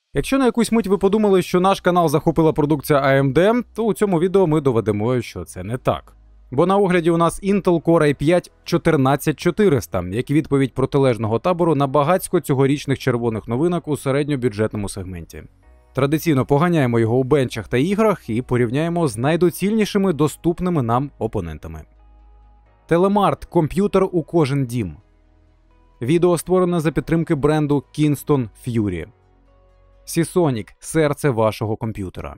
Якщо на якусь мить ви подумали, що наш канал захопила продукція AMD, то у цьому відео ми доведемо, що це не так. Бо на огляді у нас Intel Core i5 14400, як відповідь протилежного табору на багацько цьогорічних червоних новинок у середньобюджетному сегменті. Традиційно поганяємо його у бенчах та іграх і порівняємо з найдоцільнішими доступними нам опонентами. Телемарт – комп'ютер у кожен дім. Відео створено за підтримки бренду Kingston Fury. Seasonic – серце вашого комп'ютера.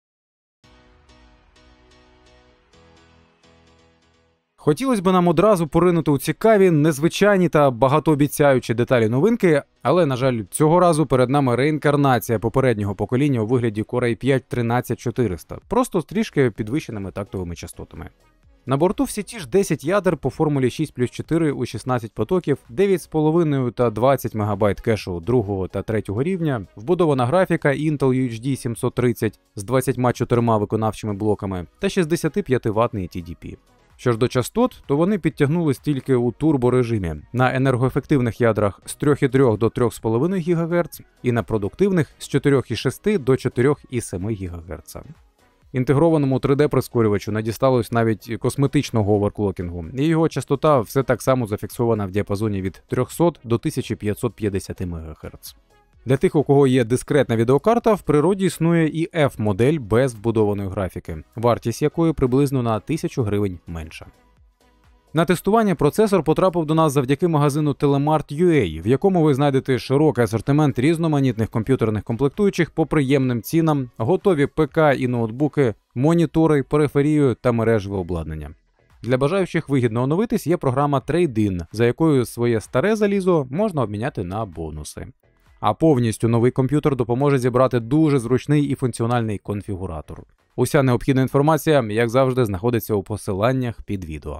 Хотілося б нам одразу поринути у цікаві, незвичайні та багатообіцяючі деталі новинки, але, на жаль, цього разу перед нами реінкарнація попереднього покоління у вигляді Core i5 13400, просто з трішки підвищеними тактовими частотами. На борту всі ті ж 10 ядер по формулі 6+4 у 16 потоків, 9,5 та 20 МБ кешу 2 та 3 рівня, вбудована графіка Intel UHD 730 з 24 виконавчими блоками та 65-ваттний TDP. Що ж до частот, то вони підтягнулись тільки у турборежимі, на енергоефективних ядрах з 3,3 до 3,5 ГГц і на продуктивних з 4,6 до 4,7 ГГц. Інтегрованому 3D-прискорювачу не дісталось навіть косметичного оверклокінгу, і його частота все так само зафіксована в діапазоні від 300 до 1550 МГц. Для тих, у кого є дискретна відеокарта, в природі існує і F-модель без вбудованої графіки, вартість якої приблизно на 1000 гривень менша. На тестування процесор потрапив до нас завдяки магазину Telemart.ua, в якому ви знайдете широкий асортимент різноманітних комп'ютерних комплектуючих по приємним цінам, готові ПК і ноутбуки, монітори, периферію та мережеве обладнання. Для бажаючих вигідно оновитись є програма Trade-in, за якою своє старе залізо можна обміняти на бонуси. А повністю новий комп'ютер допоможе зібрати дуже зручний і функціональний конфігуратор. Уся необхідна інформація, як завжди, знаходиться у посиланнях під відео.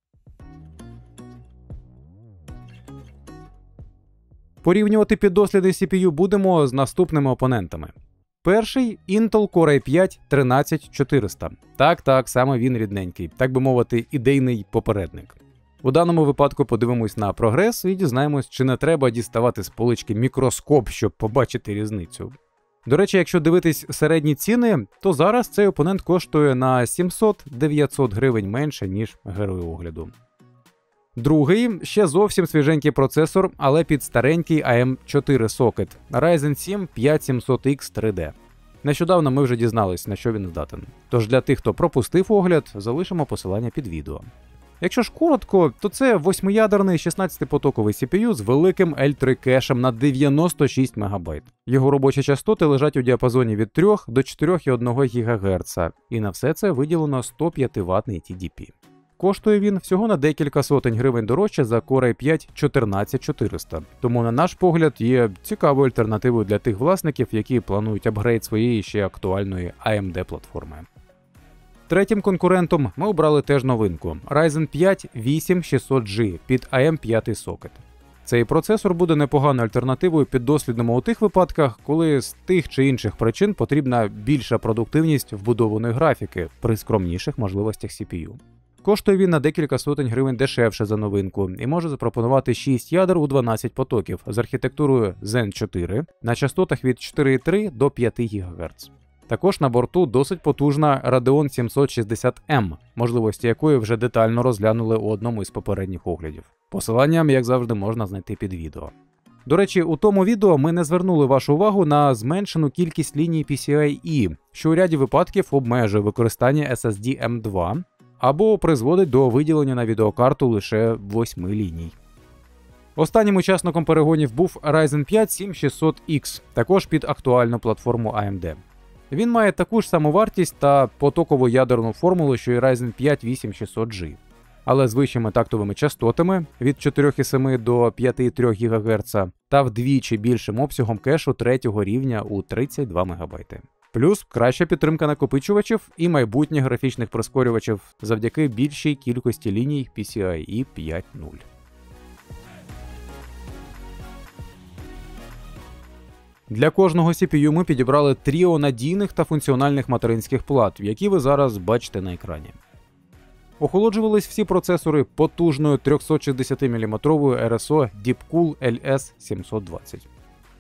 Порівнювати піддослідний CPU будемо з наступними опонентами. Перший – Intel Core i5 13400. Так, саме він рідненький, так би мовити, ідейний попередник. У даному випадку подивимось на прогрес і дізнаємось, чи не треба діставати з полички мікроскоп, щоб побачити різницю. До речі, якщо дивитись середні ціни, то зараз цей опонент коштує на 700-900 гривень менше, ніж герой огляду. Другий – ще зовсім свіженький процесор, але під старенький AM4 сокет Ryzen 7 5700X 3D. Нещодавно ми вже дізнались, на що він здатен. Тож для тих, хто пропустив огляд, залишимо посилання під відео. Якщо ж коротко, то це 8-ядерний 16-потоковий CPU з великим L3 кешем на 96 МБ. Його робочі частоти лежать у діапазоні від 3 до 4,1 ГГц, і на все це виділено 105-ваттний TDP. Коштує він всього на декілька сотень гривень дорожче за Core i5 14400, тому на наш погляд є цікавою альтернативою для тих власників, які планують апгрейд своєї ще актуальної AMD-платформи. Третім конкурентом ми обрали теж новинку – Ryzen 5 8600G під AM5 сокет. Цей процесор буде непоганою альтернативою піддослідному у тих випадках, коли з тих чи інших причин потрібна більша продуктивність вбудованої графіки при скромніших можливостях CPU. Коштує він на декілька сотень гривень дешевше за новинку і може запропонувати 6 ядер у 12 потоків з архітектурою Zen 4 на частотах від 4,3 до 5 ГГц. Також на борту досить потужна Radeon 760M, можливості якої вже детально розглянули у одному із попередніх оглядів. Посилання, як завжди, можна знайти під відео. До речі, у тому відео ми не звернули вашу увагу на зменшену кількість ліній PCIe, що у ряді випадків обмежує використання SSD M2 або призводить до виділення на відеокарту лише 8 ліній. Останнім учасником перегонів був Ryzen 5 7600X, також під актуальну платформу AMD. Він має таку ж саму вартість та потокову ядерну формулу, що і Ryzen 5 8600G, але з вищими тактовими частотами від 4,7 до 5,3 ГГц та вдвічі більшим обсягом кешу третього рівня у 32 МБ. Плюс краща підтримка накопичувачів і майбутніх графічних прискорювачів завдяки більшій кількості ліній PCIe 5.0. Для кожного CPU ми підібрали тріо надійних та функціональних материнських плат, які ви зараз бачите на екрані. Охолоджувались всі процесори потужною 360 мм RSO Deepcool LS720.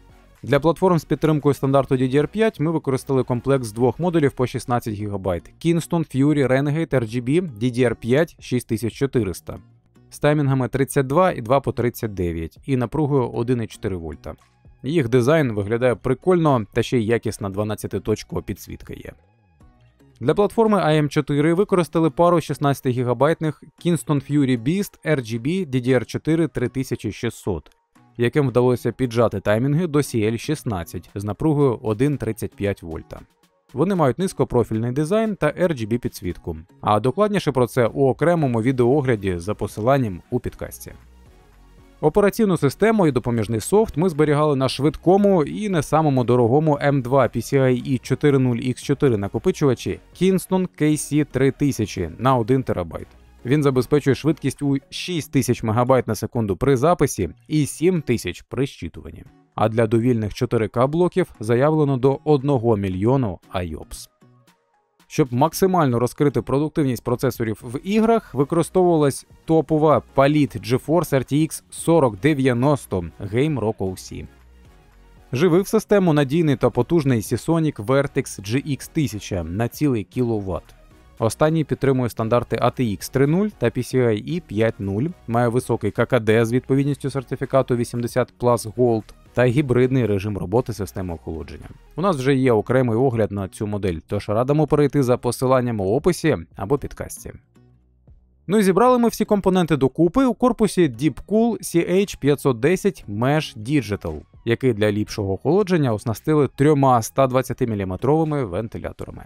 Для платформ з підтримкою стандарту DDR5 ми використали комплект з двох модулів по 16 ГБ Kingston Fury Renegade RGB DDR5 6400 з таймінгами 32 і 2 по 39 і напругою 1,4 вольта. Їх дизайн виглядає прикольно, та ще й якісна 12-точкова підсвітка є. Для платформи AM4 використали пару 16 ГБ Kingston Fury Beast RGB DDR4 3600, яким вдалося піджати таймінги до CL16 з напругою 1,35 вольта. Вони мають низькопрофільний дизайн та RGB підсвітку, а докладніше про це у окремому відеоогляді за посиланням у підкасті. Операційну систему і допоміжний софт ми зберігали на швидкому і не самому дорогому M2 PCIe 4.0X4 накопичувачі Kingston KC3000 на 1 ТБ. Він забезпечує швидкість у 6000 МБ на секунду при записі і 7000 при щитуванні. А для довільних 4К блоків заявлено до 1 мільйону IOPS. Щоб максимально розкрити продуктивність процесорів в іграх, використовувалась топова Palit GeForce RTX 4090 Game Rock OC. Живив систему надійний та потужний Seasonic Vertex GX 1000 на цілий кіловат. Останній підтримує стандарти ATX 3.0 та PCIe 5.0, має високий ККД з відповідністю сертифікату 80+ Gold та гібридний режим роботи системи охолодження. У нас вже є окремий огляд на цю модель, тож радимо перейти за посиланням у описі або підкасті. Ну і зібрали ми всі компоненти докупи у корпусі Deepcool CH510 Mesh Digital, який для ліпшого охолодження оснастили 3 120 мм вентиляторами.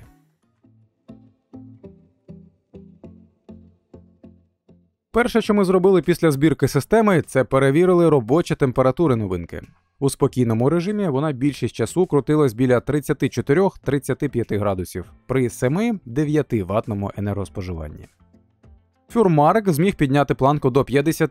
Перше, що ми зробили після збірки системи, це перевірили робочі температури новинки. У спокійному режимі вона більшість часу крутилась біля 34-35 градусів при 7-9 ваттному енергоспоживанні. Фюрмарк зміг підняти планку до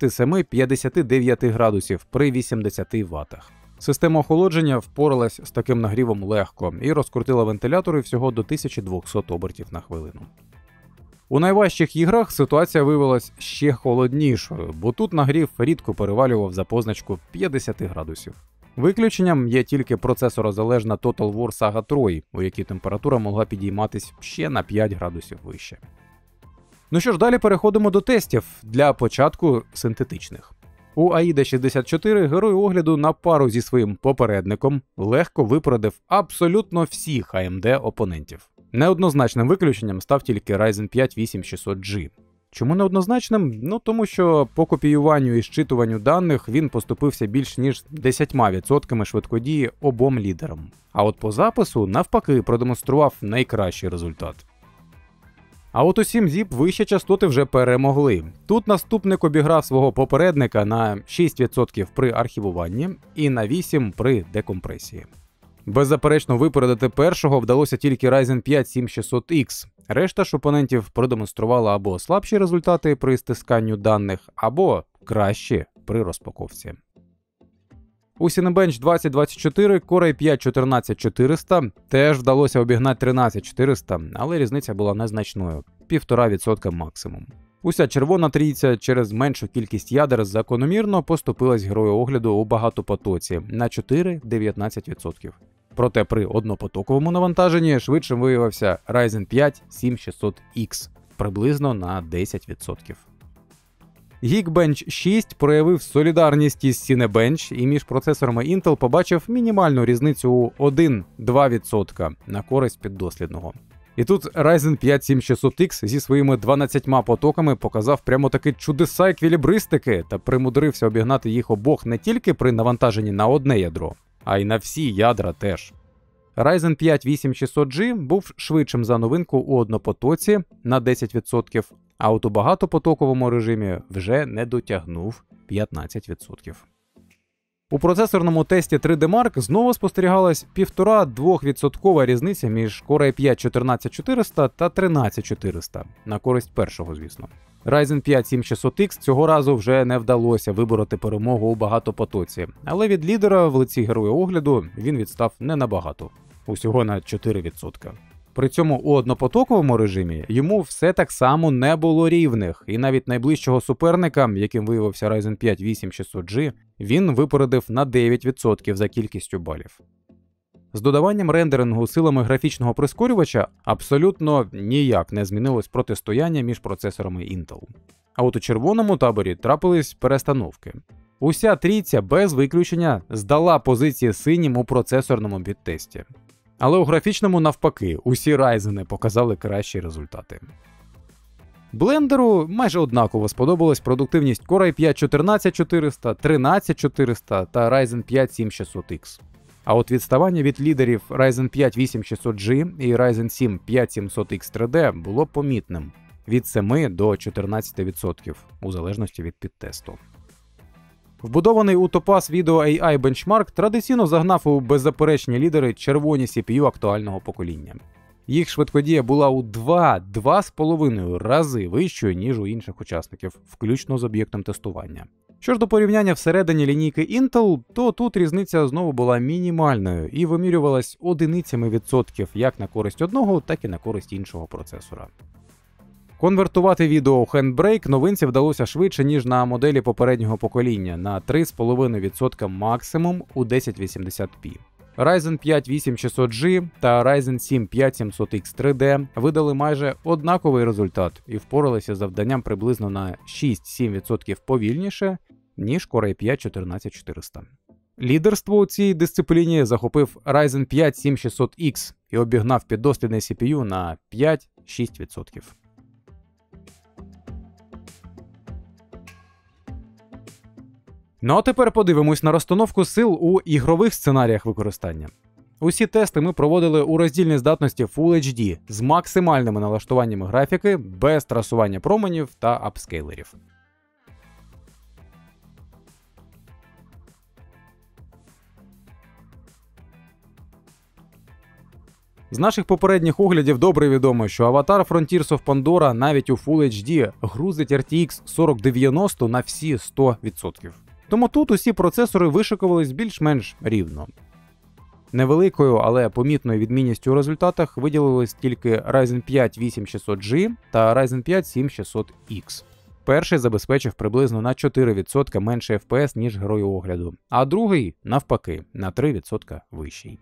57-59 градусів при 80 ваттах. Система охолодження впоралась з таким нагрівом легко і розкрутила вентилятори всього до 1200 обертів на хвилину. У найважчих іграх ситуація виявилась ще холоднішою, бо тут нагрів рідко перевалював за позначку 50 градусів. Виключенням є тільки процесорозалежна Total War Saga 3, у якій температура могла підійматись ще на 5 градусів вище. Ну що ж, далі переходимо до тестів, для початку синтетичних. У AIDA 64 герой огляду на пару зі своїм попередником легко випередив абсолютно всіх AMD-опонентів. Неоднозначним виключенням став тільки Ryzen 5 8600G. Чому неоднозначним? Ну тому що по копіюванню і щитуванню даних він поступився більш ніж 10% швидкодії обом лідерам. А от по запису навпаки продемонстрував найкращий результат. А от у 7-ZIP вищі частоти вже перемогли. Тут наступник обіграв свого попередника на 6% при архівуванні і на 8% при декомпресії. Беззаперечно випередити першого вдалося тільки Ryzen 5 7600X. Решта ж опонентів продемонструвала або слабші результати при стисканню даних, або кращі при розпаковці. У Cinebench 2024 Core i5 14400 теж вдалося обігнати 13400, але різниця була незначною – 1,5% максимум. Уся червона трійця через меншу кількість ядер закономірно поступилась герою огляду у багатопотоці на 4-19%. Проте при однопотоковому навантаженні швидшим виявився Ryzen 5 7600X приблизно на 10%. Geekbench 6 проявив солідарність із Cinebench і між процесорами Intel побачив мінімальну різницю у 1-2% на користь піддослідного. І тут Ryzen 5 7600X зі своїми 12 потоками показав прямо таки чудеса еквілібристики та примудрився обігнати їх обох не тільки при навантаженні на одне ядро, а й на всі ядра теж. Ryzen 5 8600G був швидшим за новинку у однопотоці на 10%, а от у багатопотоковому режимі вже не дотягнув 15%. У процесорному тесті 3D Mark знову спостерігалась 1,5-2% різниця між Core i5 14400 та 13400, на користь першого, звісно. Ryzen 5 7600X цього разу вже не вдалося вибороти перемогу у багатопотоці, але від лідера в лиці героя огляду він відстав не набагато, усього на 4%. При цьому у однопотоковому режимі йому все так само не було рівних, і навіть найближчого суперника, яким виявився Ryzen 5 8600G, він випередив на 9% за кількістю балів. З додаванням рендерингу силами графічного прискорювача абсолютно ніяк не змінилось протистояння між процесорами Intel. А от у червоному таборі трапились перестановки. Уся трійця без виключення здала позиції синім у процесорному підтесті. Але у графічному навпаки, усі Ryzen показали кращі результати. Блендеру майже однаково сподобалась продуктивність Core i5 14400, 13400 та Ryzen 5 7600X. А от відставання від лідерів Ryzen 5 8600G і Ryzen 7 5700X 3D було помітним – від 7 до 14% у залежності від підтесту. Вбудований у Topaz Video AI Benchmark традиційно загнав у беззаперечні лідери червоні CPU актуального покоління. Їх швидкодія була у 2-2,5 рази вищою, ніж у інших учасників, включно з об'єктом тестування. Що ж до порівняння всередині лінійки Intel, то тут різниця знову була мінімальною і вимірювалась одиницями відсотків як на користь одного, так і на користь іншого процесора. Конвертувати відео у Handbrake новинці вдалося швидше, ніж на моделі попереднього покоління, на 3,5% максимум у 1080p. Ryzen 5 8600G та Ryzen 7 5700X 3D видали майже однаковий результат і впоралися з завданням приблизно на 6-7% повільніше, ніж Core i5 14400. Лідерство у цій дисципліні захопив Ryzen 5 7600X і обігнав піддослідний CPU на 5-6%. Ну а тепер подивимось на розстановку сил у ігрових сценаріях використання. Усі тести ми проводили у роздільній здатності Full HD з максимальними налаштуваннями графіки, без трасування променів та апскейлерів. З наших попередніх оглядів добре відомо, що аватар Frontiers of Pandora навіть у Full HD грузить RTX 4090 на всі 100%. Тому тут усі процесори вишикувались більш-менш рівно. Невеликою, але помітною відмінністю у результатах виділились тільки Ryzen 5 8600G та Ryzen 5 7600X. Перший забезпечив приблизно на 4% менше FPS, ніж герой огляду, а другий, навпаки, на 3% вищий.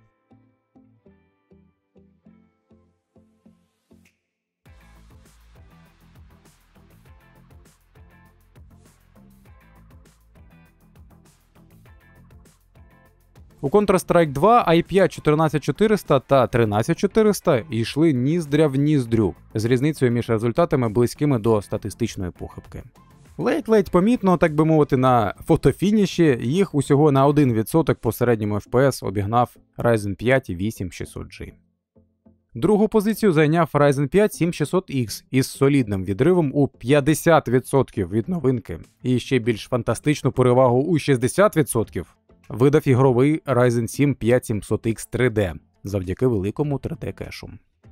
У Counter-Strike 2 i5 14400 та 13400 йшли ніздря в ніздрю, з різницею між результатами близькими до статистичної похибки. Ледь-ледь помітно, так би мовити, на фотофініші їх усього на 1% по середньому FPS обігнав Ryzen 5 8600G. Другу позицію зайняв Ryzen 5 7600X із солідним відривом у 50% від новинки, і ще більш фантастичну перевагу у 60% видав ігровий Ryzen 7 5700X 3D завдяки великому 3D кешу.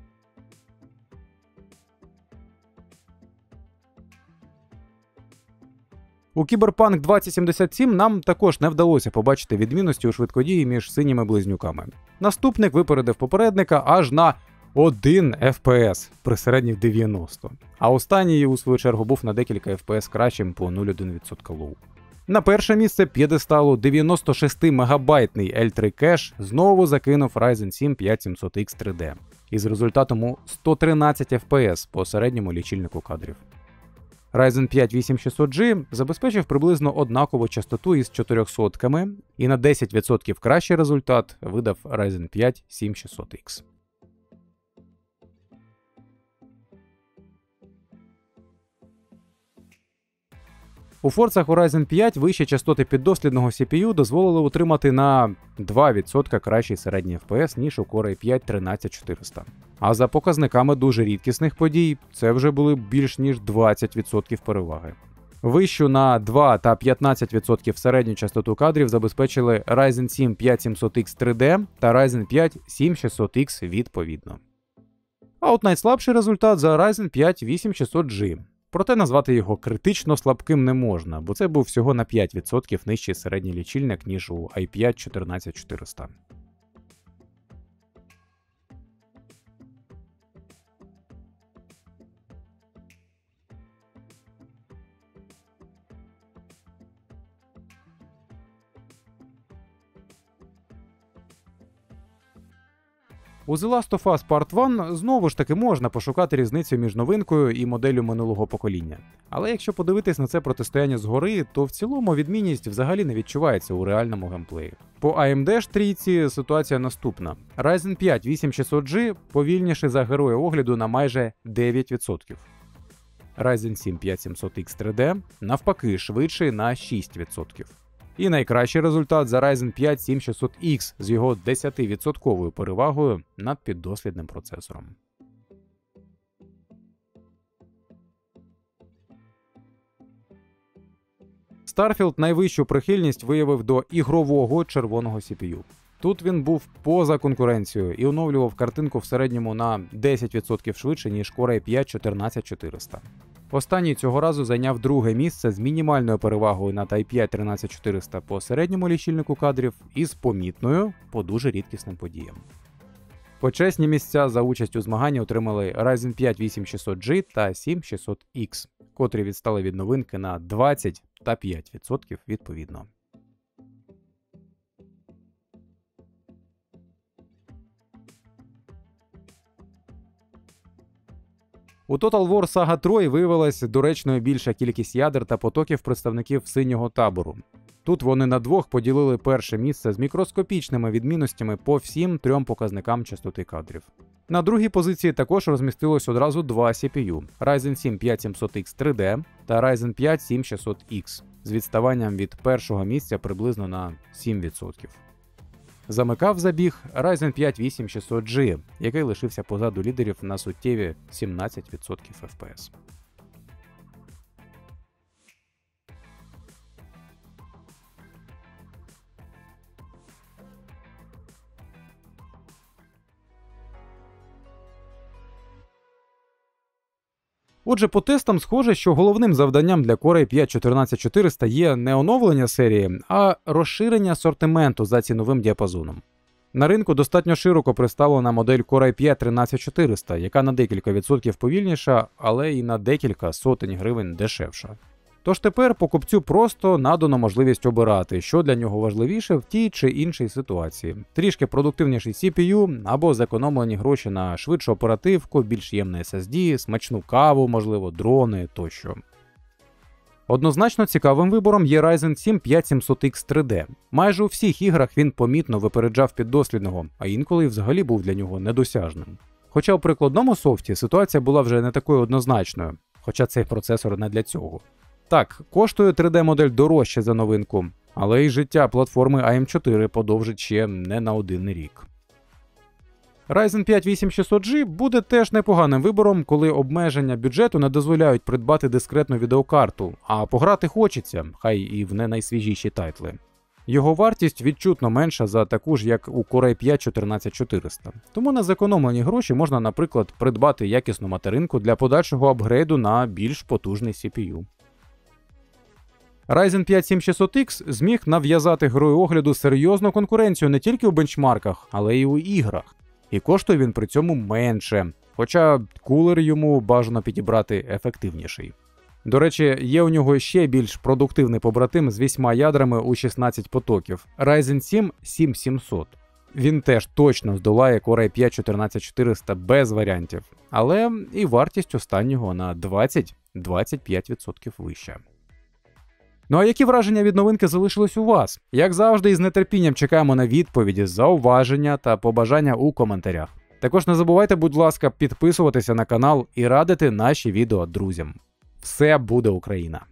У Cyberpunk 2077 нам також не вдалося побачити відмінності у швидкодії між синіми близнюками. Наступник випередив попередника аж на 1 FPS при середніх 90, а останній, у свою чергу, був на декілька FPS кращим по 0,1% лоу. На перше місце п'єдесталу 96-мегабайтний L3 кеш знову закинув Ryzen 7 5700X 3D із результатом у 113 FPS по середньому лічильнику кадрів. Ryzen 5 8600G забезпечив приблизно однакову частоту із 400-ками і на 10% кращий результат видав Ryzen 5 7600X. У Forza Horizon 5 вищі частоти піддослідного CPU дозволили утримати на 2% кращий середній FPS, ніж у Core i5 13400. А за показниками дуже рідкісних подій, це вже були більш ніж 20% переваги. Вищу на 2 та 15% середню частоту кадрів забезпечили Ryzen 7 5700X 3D та Ryzen 5 7600X відповідно. А от найслабший результат за Ryzen 5 8600G. Проте назвати його критично слабким не можна, бо це був всього на 5% нижчий середній лічильник, ніж у i5 14400. У The Last of Us Part 1 знову ж таки можна пошукати різницю між новинкою і моделлю минулого покоління. Але якщо подивитись на це протистояння згори, то в цілому відмінність взагалі не відчувається у реальному геймплеї. По AMD трійці ситуація наступна. Ryzen 5 8600G повільніший за героя огляду на майже 9%. Ryzen 7 5700X 3D навпаки швидший на 6%. І найкращий результат за Ryzen 5 7600X з його 10% перевагою над піддослідним процесором. Starfield найвищу прихильність виявив до ігрового червоного CPU. Тут він був поза конкуренцією і оновлював картинку в середньому на 10% швидше, ніж Core i5 14400. Останній цього разу зайняв друге місце з мінімальною перевагою над i5 13400 по середньому лічильнику кадрів і з помітною по дуже рідкісним подіям. Почесні місця за участь у змаганні отримали Ryzen 5 8600G та 7600X, котрі відстали від новинки на 20 та 5% відповідно. У Total War Saga Troy виявилась доречною більша кількість ядер та потоків представників синього табору. Тут вони на двох поділили перше місце з мікроскопічними відмінностями по всім трьом показникам частоти кадрів. На другій позиції також розмістилось одразу два CPU – Ryzen 7 5700X 3D та Ryzen 5 7600X з відставанням від першого місця приблизно на 7%. Замикав забіг Ryzen 5 8600G, який лишився позаду лідерів на суттєві 17% FPS. Отже, по тестам схоже, що головним завданням для Core i5 14400 є не оновлення серії, а розширення асортименту за ціновим діапазоном. На ринку достатньо широко представлена модель Core i5 13400, яка на декілька відсотків повільніша, але і на декілька сотень гривень дешевша. Тож тепер покупцю просто надано можливість обирати, що для нього важливіше в тій чи іншій ситуації. Трішки продуктивніший CPU або зекономлені гроші на швидшу оперативку, більш ємний SSD, смачну каву, можливо, дрони тощо. Однозначно цікавим вибором є Ryzen 7 5700X 3D. Майже у всіх іграх він помітно випереджав піддослідного, а інколи взагалі був для нього недосяжним. Хоча у прикладному софті ситуація була вже не такою однозначною, хоча цей процесор не для цього. Так, коштує 3D-модель дорожче за новинку, але й життя платформи AM4 подовжить ще не на один рік. Ryzen 5 8600G буде теж непоганим вибором, коли обмеження бюджету не дозволяють придбати дискретну відеокарту, а пограти хочеться, хай і в не найсвіжіші тайтли. Його вартість відчутно менша за таку ж, як у Core i5 14400. Тому на зекономлені гроші можна, наприклад, придбати якісну материнку для подальшого апгрейду на більш потужний CPU. Ryzen 5 7600X зміг нав'язати герою огляду серйозну конкуренцію не тільки у бенчмарках, але й у іграх. І коштує він при цьому менше, хоча кулер йому бажано підібрати ефективніший. До речі, є у нього ще більш продуктивний побратим з 8 ядрами у 16 потоків – Ryzen 7 7700. Він теж точно здолає Core i5 14400 без варіантів, але і вартість останнього на 20-25% вища. Ну а які враження від новинки залишились у вас? Як завжди, із нетерпінням чекаємо на відповіді, зауваження та побажання у коментарях. Також не забувайте, будь ласка, підписуватися на канал і радити наші відео друзям. Все буде Україна!